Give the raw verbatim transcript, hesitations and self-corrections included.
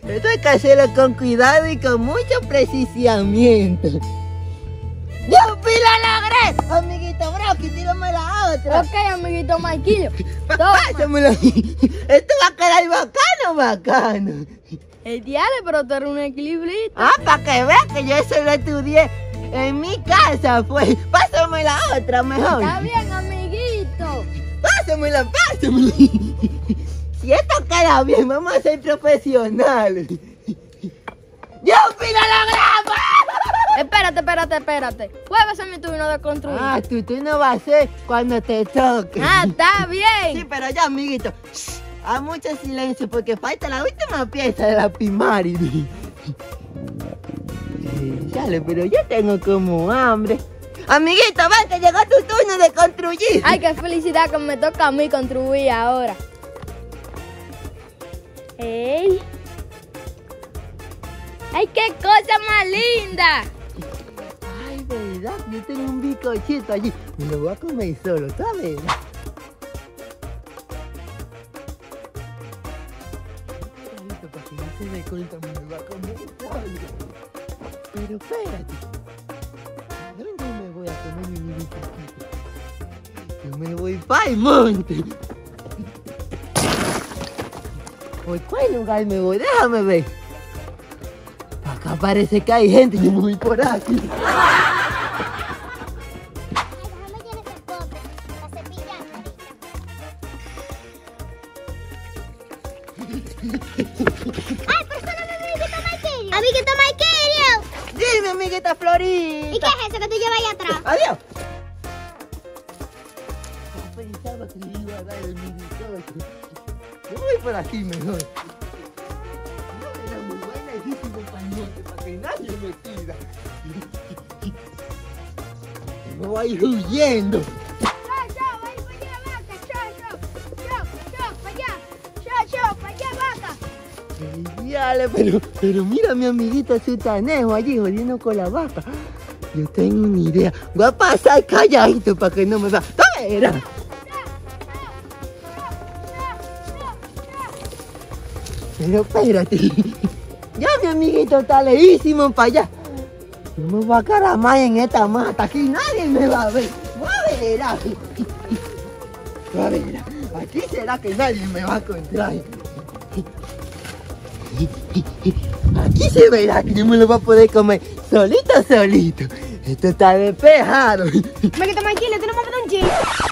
Esto hay que hacerlo con cuidado y con mucho precisamiento. ¡Yupi, lo logré! Amiguito Brocky, tírame la otra. Ok, amiguito Marquillo. Pásamelo. Esto va a quedar bacano, bacano. El diablo, pero tú eres un equilibrista. Ah, para que veas que yo eso lo estudié en mi casa, pues. Pásame la otra mejor. Está bien, amiguito. Pásamela, pásamela. Si esto queda bien, vamos a ser profesionales. ¡Yupi, lo logramos! Espérate, espérate, espérate. ¿Cuál va a ser mi turno de construir? Ah, tú, tú no vas a ser cuando te toque. Ah, está bien. Sí, pero ya, amiguito. Shh, haz mucho silencio porque falta la última pieza de la Pimaridi. Dale, pero yo tengo como hambre. Amiguito, vete, llegó tu turno de construir. Ay, qué felicidad que me toca a mí construir ahora. ¡Ey! ¡Ay, qué cosa más linda! Ay, verdad, yo tengo un bizcochito allí. Me lo voy a comer solo, ¿sabes? Para que no se dé cuenta, me lo voy a comer solo. Pero espérate. ¿Dónde me voy a comer mi bizcochito? Yo me voy para el monte. ¿Por cuál lugar me voy? Déjame ver. Acá parece que hay gente, yo me voy por aquí. Déjame llenar ese pote para cepillar ahorita. ¡Ay, perdóname, amiguito Marquillo! ¡Amiguito Marquillo! Dime, amiguita Florita. ¿Y qué es eso que tú llevas ahí atrás? Adiós. Yo pensaba que le iba a dar el mi bizcocho. Yo voy por aquí mejor. No, era muy buena y difícil para el monte, para que nadie me tira. Me voy a ir huyendo. ¡Yo, yo! ¡Ahí para allá, vaca! ¡Yo, yo! ¡Yo, yo! ¡Para allá! ¡Yo, yo! ¡Para allá, vaca! Diale, pero, pero mira mi amiguito Sutanejo allí jodiendo con la vaca. Yo tengo una idea. Voy a pasar calladito para que no me vea. ¡Toma! Pero espérate. Ya mi amiguito está lejísimo para allá. No me voy a caramar en esta mata. Aquí nadie me va a ver. Voy a ver. Voy a ver. Aquí será que nadie me va a encontrar. Aquí se verá que yo me lo voy a poder comer solito, solito. Esto está despejado. Amiguito Marquillo, tú no me das un chiste.